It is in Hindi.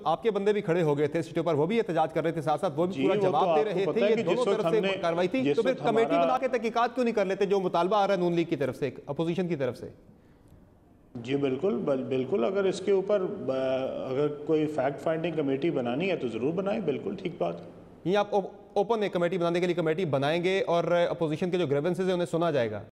आपके बंदे भी खड़े हो गए थे सीटों पर, वो भी एहतजाज कर रहे थे, साथ साथ वो भी पूरा जवाब दे रहे थे, ये दोनों तरफ से कार्रवाई थी। तो फिर कमेटी बना के तहकीकात क्यों नहीं कर लेते जो मुतालबा आ रहा है नून लीग की तरफ से, अपोजिशन की तरफ से? जी बिल्कुल बिल्कुल, अगर इसके ऊपर अगर कोई फैक्ट फाइंडिंग कमेटी बनानी है तो ज़रूर बनाएं, बिल्कुल ठीक बात। ये आप ओपन एक कमेटी बनाने के लिए कमेटी बनाएंगे और अपोजिशन के जो ग्रीवेंसेस है उन्हें सुना जाएगा?